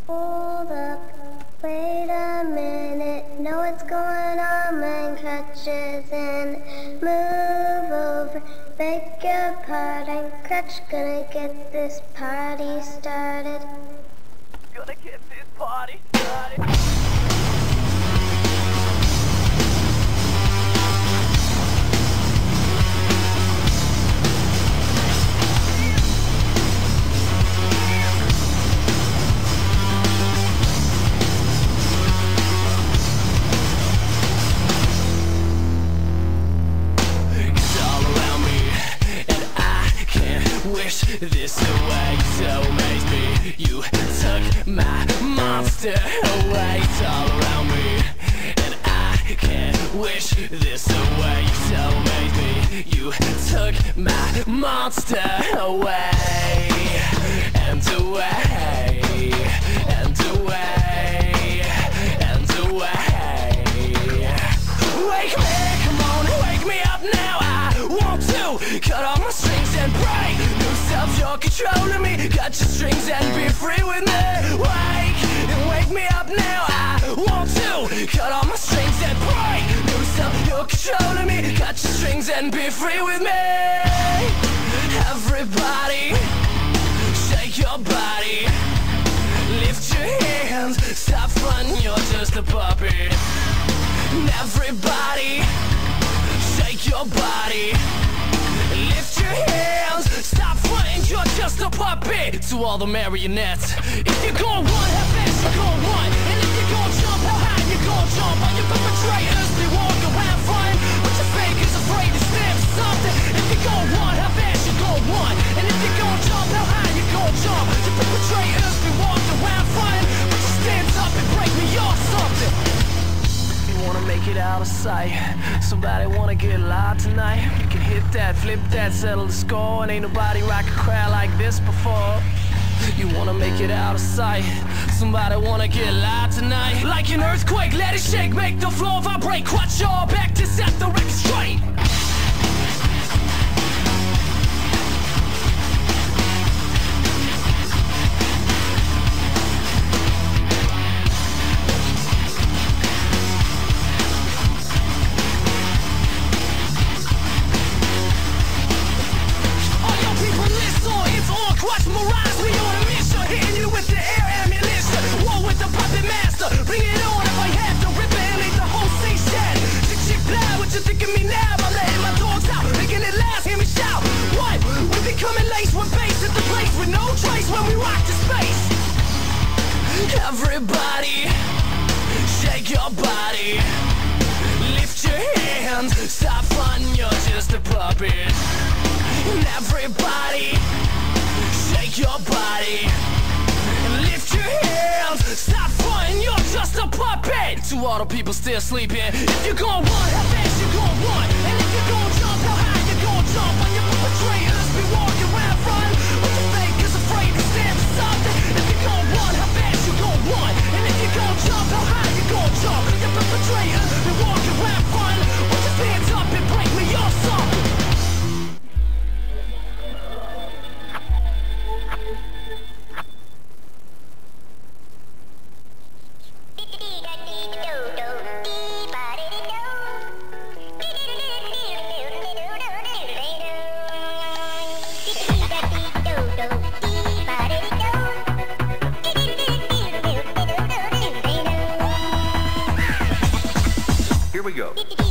Hold up, wait a minute, know what's going on, man, crutches in. Move over, beg your pardon, crutch gonna get this party started. Gonna get this party started. This away, so amaze me. You took my monster away. It's all around me, and I can't wish this away. So amaze me. You took my monster away, and away, and away, and away. Wake me, come on, wake me up now. I want to cut off my strings and break. You're controlling me, cut your strings and be free with me. Wake me up now. I want to cut all my strings and break. New stuff, you're controlling me, cut your strings and be free with me. Everybody, shake your body, lift your hands, stop fronting, you're just a puppet. Everybody, shake your body, lift your hands, stop fronting, you're just a puppet. To all the marionettes, if you're gonna run, how fast you gonna run? And if you're gonna jump, how high you gonna jump? All your perpetrators, they walk around fun, but your fake is afraid to stand for something. If you're gonna run, how fast you gonna run? And if you're gonna jump, how high you gonna jump? Your perpetrators, they walk around fun, but you stand up and break me off something. Wanna make it out of sight, somebody wanna get loud tonight. You can hit that, flip that, settle the score, and ain't nobody rock a crowd like this before. You wanna make it out of sight, somebody wanna get loud tonight. Like an earthquake, let it shake, make the floor vibrate. Crutch your back to set the record straight. Everybody, shake your body, lift your hands, stop fun, you're just a puppet. And everybody, shake your body, lift your hands, stop fun, you're just a puppet. To all the people still sleeping, if you're gonna run, how fast you gonna run? And if you're gonna jump, how high you gonna jump? When your perpetrators be walking around front, but your fake is afraid to stand for something. If you're gonna run, how fast you gonna run? And if you're gonna jump, how high you gonna jump? Your perpetrators be walking around front, put your hands up and break me off something. Here we go.